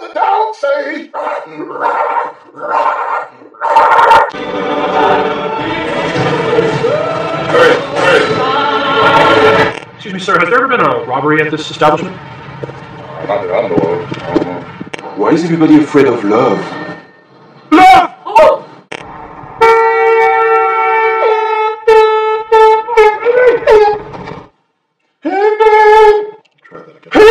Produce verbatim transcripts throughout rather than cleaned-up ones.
Don't say. Excuse me, sir, has there ever been a robbery at this establishment? Uh, not that I know of. I don't know. Why is everybody afraid of love? Love! Oh! Try that again.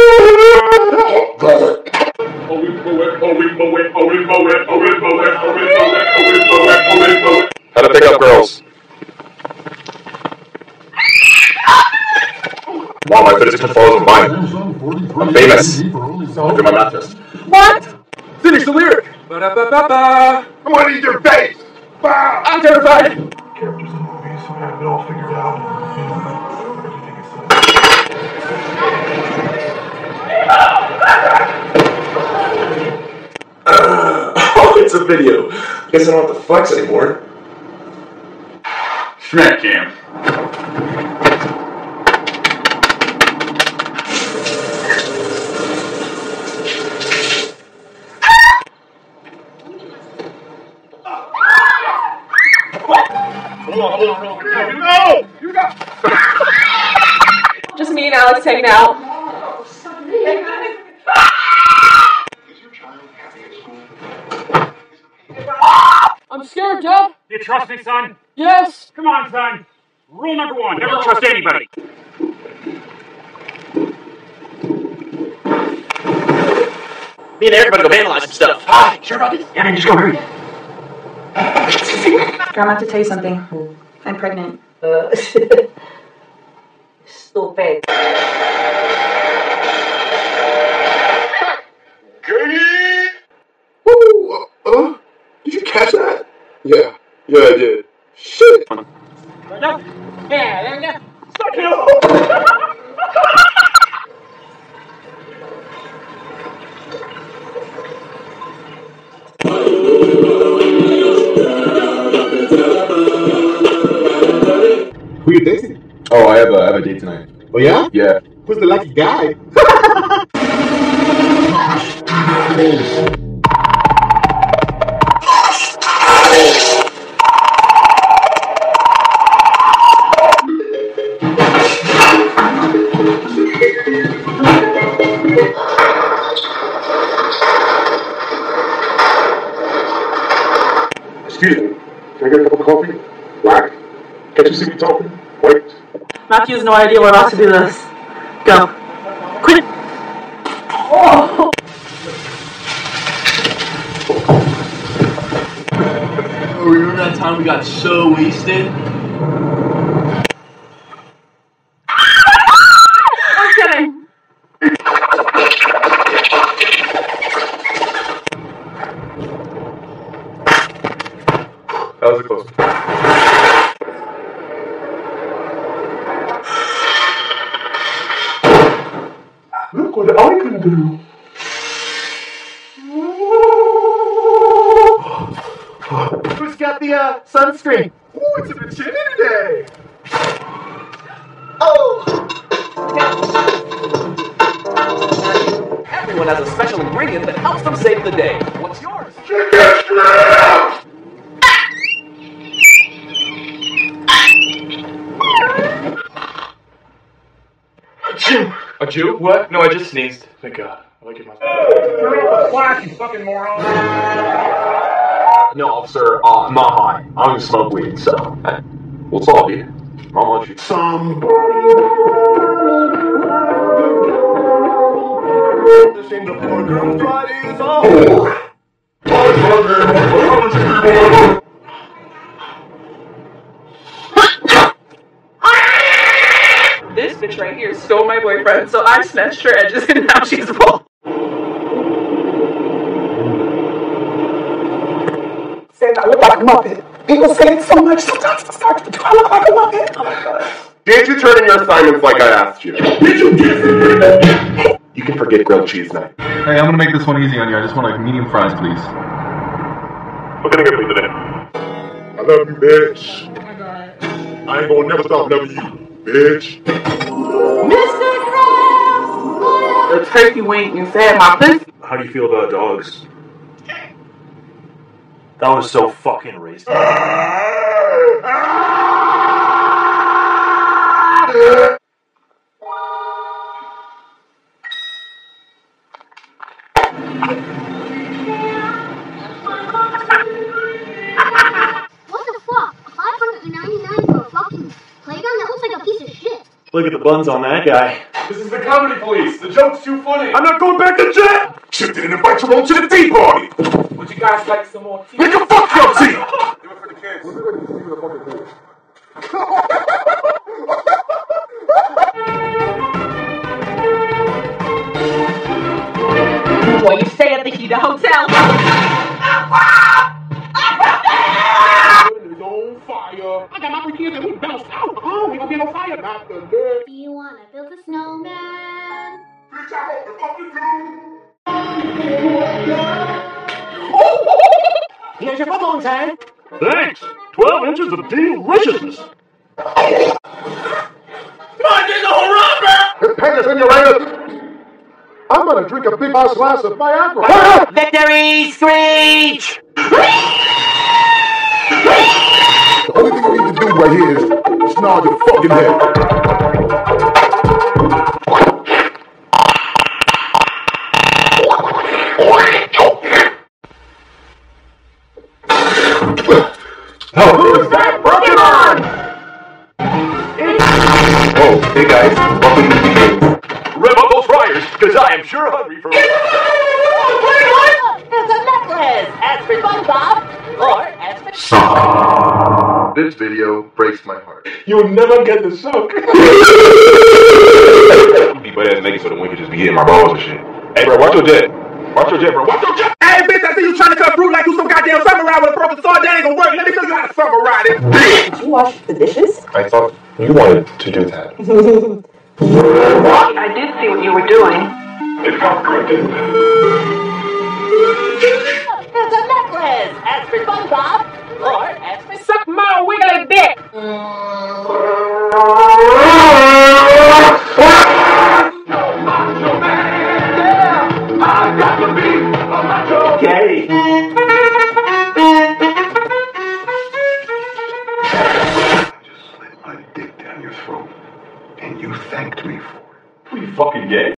How to pick up girls. Wow, my physics follows mine. I'm famous. Look at my math test. What? Finish the lyric! Ba-da-ba-ba-ba! I'm gonna eat your face! Bah! I'm terrified! Characters in movies, so I have it all figured out. You know, everything is Uh, oh, it's a video. Guess I don't have to flex anymore. Smack cam. Hold on, hold on, hold on. You go! You go! Just me and Alex hanging out. Is your child happy at school? I'm scared, Dad. You trust me, son? Yes. Come on, son. Rule number one, never trust anybody. Me and Eric are gonna go vandalize some stuff. Hi, sure about this? Yeah, man, just go hurry. Grandma, I have to tell you something. I'm pregnant. Uh, stupid. Gay! Woo! Uh, uh, did you catch that? Yeah. Yeah, I did. Shit! Who you dating? Oh, I have a, I have a date tonight. Oh yeah? Yeah. Who's the lucky guy? Excuse me. Can I get a cup of coffee? Whack. Can't you see me talking? Wait. Matthew has no idea we're about to do this. Go. Quit. Oh. Oh, remember that time we got so wasted? I'm kidding. That was a close one. Look what I can do. Who's got the uh, sunscreen? Ooh, it's a bit chilly today. Everyone has a special ingredient that helps them save the day. What's yours? Chicken strips! Achoo! A Jew? What? No, I just sneezed. Thank God. I like it myself. Turn off the flash, you fucking moron! No, officer, uh, I'm not high. I don't even smoke weed, so hey, we'll solve you. I'll let you. Somebody. The poor girl's body's all. This bitch right here stole my boyfriend, so I snatched her edges and now she's full. Saying I look like a Muppet. People say it so much, sometimes I start to do I look like a Muppet. Oh my God. Did you turn in your assignments like I asked you? Did you get it? You can forget grilled cheese night. Hey, I'm gonna make this one easy on you. I just want like medium fries, please. What can I get for you today? I love you, bitch. Oh my God. I ain't gonna never stop loving you, bitch. Mister Krabs! Your turkey wing inside my pussy. How do you feel about dogs? That was so fucking racist. What the fuck? five hundred ninety-nine for a fucking playgun? That looks like a piece of shit. Look at the buns on that guy. This is the comedy police. The joke's too funny. I'm not going back to jail! Chip didn't invite you on to the tea party! Would you guys like some more tea? Nigga, fuck your tea! Give it for the kids. Boy, you stay at the Hida Hotel. It's on fire. I got my three kids and we bounced out. Oh, we gonna be on fire. Not the leg. Do you wanna build a snowman? Bitch, I hope the fucking do. Here's your football time. Thanks. Twelve inches of deliciousness. There's penis in your anus. I'm gonna drink a big ass glass of Viagra. Victory screech! The only thing we need to do right here is snarl your fucking head. Oh, is that Pokemon? Oh, hey guys, welcome to the game. Rev up those fryers, because I am sure hungry for It's a necklace! As for SpongeBob, or as for... This video breaks my heart. You'll never get the soak. Be butt ass naked so the wind could just be hitting my balls and shit. Hey bro, watch your jet. Watch your jet, bro. Watch your jet. Hey, bitch, I see you trying to cut fruit like you some goddamn samurai with a broken sword. That ain't gonna work. Let me show you how to samurai this bitch. Did you wash the dishes? I thought you wanted to do that. I did see what you were doing. It felt good, didn't it? It's a necklace! As for SpongeBob, or as for... Suck my wiggly dick. Okay. I just slid my dick down your throat, and you thanked me for it. Are you fucking gay?